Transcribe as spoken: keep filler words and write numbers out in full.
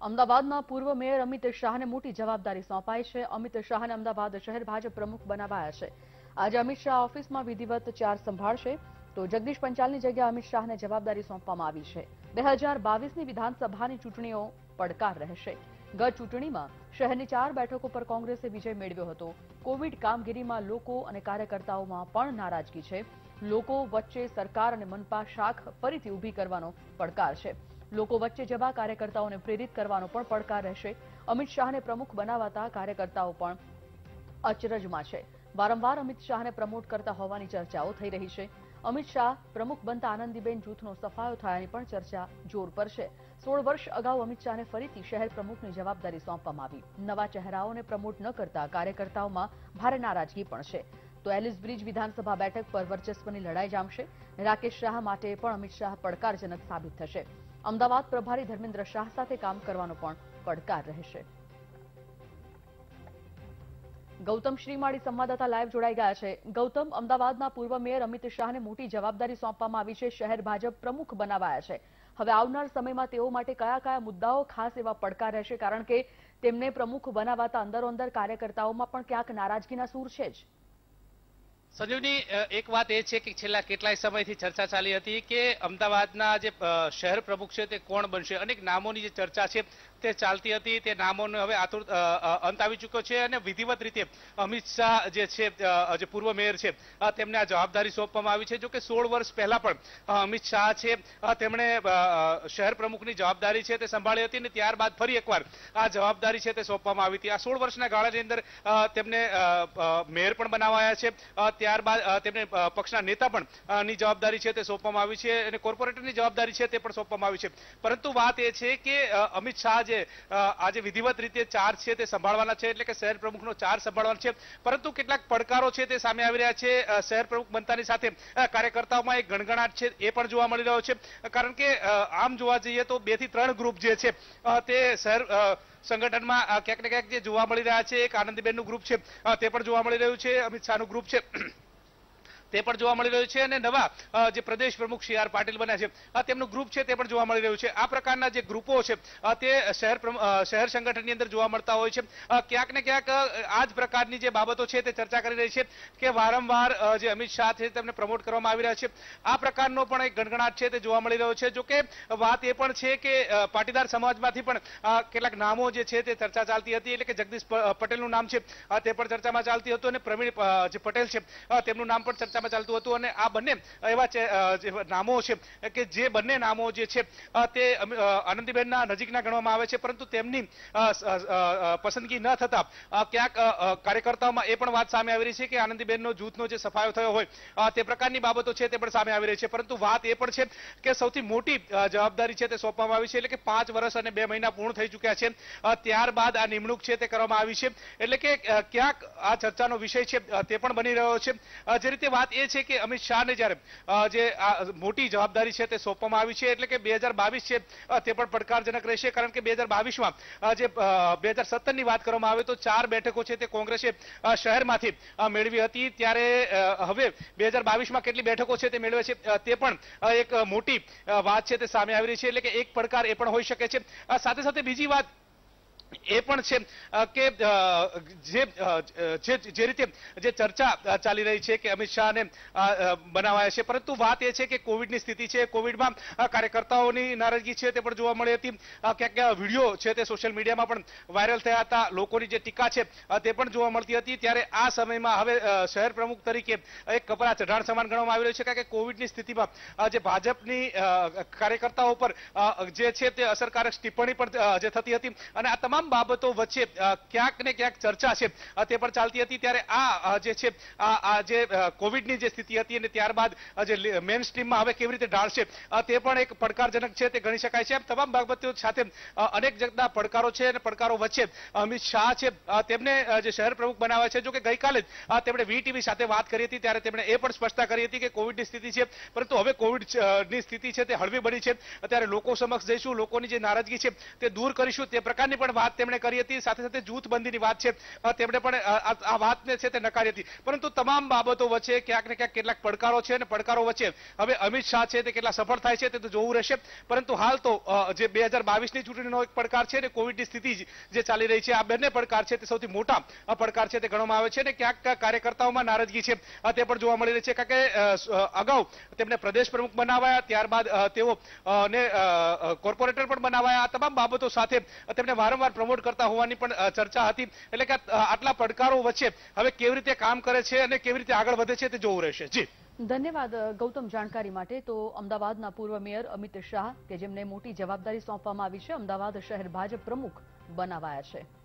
અમદાવાદના પૂર્વ મેયર અમિત શાહને મોટી જવાબદારી સોંપાઈ છે। અમિત શાહને અમદાવાદ શહેર ભાજપ પ્રમુખ બનાવાયા છે। આજે અમિત શાહ ઓફિસમાં વિધિવત ચાર્જ સંભાળશે, તો જગદીશ પંચાલની જગ્યાએ અમિત શાહને જવાબદારી સોંપવામાં આવી છે। બે હજાર બાવીસની વિધાનસભાની ચૂંટણીઓ પડકાર રહેશે। ગત ચૂંટણીમાં શહેરની ચાર બેઠકો પર કોંગ્રેસે વિજય મેળવ્યો હતો। કોવિડ કામગીરીમાં લોકો અને કાર્યકર્તાઓમાં પણ નારાજગી છે। લોકો વચ્ચે સરકાર અને મનપા શાખ ફરીથી ઊભી કરવાનો પડકાર છે। લોકો વચ્ચે જવા કાર્યકર્તાઓને પ્રેરિત કરવાનો પણ પડકાર રહેશે। અમિત શાહને પ્રમુખ બનાવાતા કાર્યકર્તાઓ પણ અચરજમાં છે। વારંવાર અમિત શાહને પ્રમોટ કરતા હોવાની ચર્ચાઓ થઈ રહી છે। અમિત શાહ પ્રમુખ બનતા આનંદીબેન જૂથનો સફાયો થયાની પણ ચર્ચા જોર પર છે। સોળ વર્ષ અગાઉ અમિત શાહને ફરીથી શહેર પ્રમુખની જવાબદારી સોંપવામાં આવી। નવા ચહેરાઓને પ્રમોટ ન કરતા કાર્યકર્તાઓમાં ભારે નારાજગી પણ છે। તો એલિસ બ્રિજ વિધાનસભા બેઠક પર વર્ચસ્વની લડાઈ જામશે। રાકેશ શાહ માટે પણ અમિત શાહ પડકારજનક સાબિત થશે। અમદાવાદ પ્રભારી ધર્મેન્દ્ર શાહ સાથે કામ કરવાનો પણ પડકાર રહેશે। ગૌતમ શ્રીમાળી સંવાદદાતા લાઈવ જોડાઈ ગયા છે। ગૌતમ, અમદાવાદના પૂર્વ મેયર અમિત શાહને મોટી જવાબદારી સોંપવામાં આવી છે, શહેર ભાજપ પ્રમુખ બનાવાયા છે। હવે આવનાર સમયમાં તેઓ માટે કયા કયા મુદ્દાઓ ખાસ એવા પડકાર રહેશે, કારણ કે તેમને પ્રમુખ બનાવાતા અંદરો અંદર કાર્યકર્તાઓમાં પણ ક્યાંક નારાજગીના સૂર છે જ। સંજીવની, એક વાત એ છે કે છેલ્લા કેટલાય સમયથી ચર્ચા ચાલી હતી કે અમદાવાદના જે શહેર પ્રમુખ છે તે કોણ બનશે। અનેક નામોની જે ચર્ચા છે તે ચાલતી હતી। તે નામોનો હવે આતુર અંત આવી ચૂક્યો છે અને વિધિવત રીતે અમિત શાહ જે છે, જે પૂર્વ મેયર છે, તેમને આ જવાબદારી સોંપવામાં આવી છે। જો કે સોળ વર્ષ પહેલા પણ અમિત શાહ છે તેમણે શહેર પ્રમુખની જવાબદારી છે તે સંભાળી હતી અને ત્યારબાદ ફરી એકવાર આ જવાબદારી છે તે સોંપવામાં આવી હતી। આ સોળ વર્ષના ગાળાની અંદર તેમને મેયર પણ બનાવાયા છે, ત્યારબાદ તેમને પક્ષના નેતા પણ ની જવાબદારી છે તે સોંપવામાં આવી છે અને કોર્પોરેટરની જવાબદારી છે તે પણ સોંપવામાં આવી છે। પરંતુ વાત એ છે કે અમિત શાહ જે આજે વિધિવત રીતે ચાર્જ છે તે સંભાળવાના છે, એટલે કે શહેર પ્રમુખનો ચાર્જ સંભાળવાનો છે, પરંતુ કેટલાક પડકારો છે તે સામે આવી રહ્યા છે। શહેર પ્રમુખ બનતાની સાથે કાર્યકર્તાઓમાં એક ગણગણાટ છે એ પણ જોવા મળી રહ્યો છે, કારણ કે આમ જોવા જઈએ તો બે થી ત્રણ ગ્રુપ જે છે તે શહેર સંગઠનમાં ક્યાંક ને ક્યાંક જે જોવા મળી રહ્યા છે। એક આનંદીબેનનું ગ્રુપ છે તે પણ જોવા મળી રહ્યું છે, અમિત શાહનું ગ્રુપ છે તે પણ જોવા મળી રહ્યું છે અને નવા જે પ્રદેશ પ્રમુખ સી આર પાટીલ બન્યા છે તેમનું ગ્રુપ છે તે પણ જોવા મળી રહ્યું છે। આ પ્રકારના જે ગ્રુપો છે તે શહેર શહેર સંગઠનની અંદર જોવા મળતા હોય છે। ક્યાંક ને ક્યાંક આ જ પ્રકારની જે બાબતો છે તે ચર્ચા કરી રહી છે કે વારંવાર જે અમિત શાહ છે તેમને પ્રમોટ કરવામાં આવી રહ્યા છે। આ પ્રકારનો પણ એક ગણગણાટ છે તે જોવા મળી રહ્યો છે। જો કે વાત એ પણ છે કે પાટીદાર સમાજમાંથી પણ કેટલાક નામો જે છે તે ચર્ચા ચાલતી હતી, એટલે કે જગદીશ પટેલનું નામ છે તે પણ ચર્ચામાં ચાલતી હતું અને પ્રવીણ જે પટેલ છે તેમનું નામ પણ ચર્ચામાં ચાલતું હતું અને આ બંને એવા નામો છે કે જે બંને નામો જે છે તે આનંદીબેનના નજીકના ગણવામાં આવે છે, પરંતુ તેમની પસંદગી ન થતા ક્યાંક કાર્યકર્તાઓમાં એ પણ વાત સામે આવી રહી છે કે આનંદીબેનનો જૂથનો જે સફાયો થયો હોય તે પ્રકારની બાબતો છે તે પણ સામે આવી રહી છે। પરંતુ વાત એ પણ છે કે સૌથી મોટી જવાબદારી છે તે સોંપવામાં આવી છે, એટલે કે પાંચ વર્ષ અને બે મહિના પૂર્ણ થઈ ચૂક્યા છે, ત્યારબાદ આ નિમણૂક છે તે કરવામાં આવી છે, એટલે કે ક્યાંક આ ચર્ચાનો વિષય છે તે પણ બની રહ્યો છે। જે રીતે વાત એ છે કે અમિત શાહને જયારે જે મોટી જવાબદારી છે તે સોંપવામાં આવી છે, એટલે કે બે હજાર બાવીસ છે તે પણ પડકારજનક રહેશે, કારણ કે બે હજાર બાવીસમાં જે બે હજાર સત્તર ની વાત કરવામાં આવે તો ચાર બેઠકો છે તે કોંગ્રેસે શહેરમાંથી મેળવી હતી, ત્યારે હવે બે હજાર બાવીસમાં કેટલી બેઠકો છે તે મેળવે છે તે પણ એક મોટી વાત છે તે સામે આવી રહી છે, એટલે કે એક પડકાર એ પણ હોઈ શકે છે। સાથે સાથે બીજી વાત એ પણ છે કે જે રીતે જે ચર્ચા ચાલી રહી છે કે અમિત શાહને બનાવાયા છે, પરંતુ વાત એ છે કે કોવિડની સ્થિતિ છે, કોવિડમાં કાર્યકર્તાઓની નારાજગી છે તે પણ જોવા મળી હતી। ક્યાંક વિડીયો છે તે સોશિયલ મીડિયામાં પણ વાયરલ થયા હતા, લોકોની જે ટીકા છે તે પણ જોવા મળતી હતી। ત્યારે આ સમયમાં હવે શહેર પ્રમુખ તરીકે એક કપરા ચઢાણ સમાન ગણવામાં આવી રહ્યું છે, કારણ કે કોવિડની સ્થિતિમાં જે ભાજપની કાર્યકર્તાઓ પર જે છે તે અસરકારક ટિપ્પણી પણ જે થતી હતી અને આ તમામ બાબતો વચ્ચે ક્યાંક ને ક્યાંક ચર્ચા છે તે પણ ચાલતી હતી। ત્યારે આ જે છે આ જે કોવિડની જે સ્થિતિ હતી અને ત્યારબાદ જે મેઇન સ્ટ્રીમમાં હવે કેવી રીતે ઢાળશે તે પણ એક પડકારજનક છે તે ગણી શકાય છે। તમામ બાબતો સાથે અનેક જાતના પડકારો છે અને પડકારો વચ્ચે અમિત શાહ છે તેમને જે શહેર પ્રમુખ બનાવ્યા છે। જો કે ગઈકાલે જ તેમણે વીટીવી સાથે વાત કરી હતી, ત્યારે તેમણે એ પણ સ્પષ્ટતા કરી હતી કે કોવિડની સ્થિતિ છે, પરંતુ હવે કોવિડની સ્થિતિ છે તે હળવી બની છે, ત્યારે લોકો સમક્ષ જઈશું, લોકોની જે નારાજગી છે તે દૂર કરીશું, તે પ્રકારની પણ વાત વાત તેમણે કરી હતી, સાથે સાથે જૂથબંધીની વાત છે તેમણે પણ આ વાતને છે તે નકારી હતી. પરંતુ તમામ બાબતો વચ્ચે ક્યાંક ને ક્યાંક કેટલાક પડકારો છે અને પડકારો વચ્ચે હવે અમિત શાહ છે તે કેટલા સફળ થાય છે તે તો જોવું રહેશે. પરંતુ હાલ તો જે બે હજાર બાવીસની ચૂંટણીનો એક પડકાર છે અને કોવિડની સ્થિતિ જે ચાલી રહી છે, આ બંને પડકાર છે તે સૌથી મોટા પડકાર છે તે ગણવામાં આવે છે અને ક્યાંક કાર્યકર્તાઓમાં નારાજગી છે તે પણ જોવા મળી રહી છે. કારણ કે અગાઉ તેમને પ્રદેશ પ્રમુખ બનાવાયા, ત્યારબાદ તેઓ ને કોર્પોરેટર પણ બનાવાયા. આ તમામ બાબતો સાથે તેમને વારંવાર પ્રમોટ કરતા હોવાની પણ ચર્ચા હતી. એટલે કે આટલા પડકારો વચ્ચે હવે કેવી રીતે કામ કરે છે અને કેવી રીતે આગળ વધે છે તે જોવું રહેશે. જી ધન્યવાદ ગૌતમ જાણકારી માટે. તો અમદાવાદના પૂર્વ મેયર અમિત શાહ કે જેમને મોટી જવાબદારી સોંપવામાં આવી છે, અમદાવાદ શહેર ભાજપ પ્રમુખ બનાવાયા છે.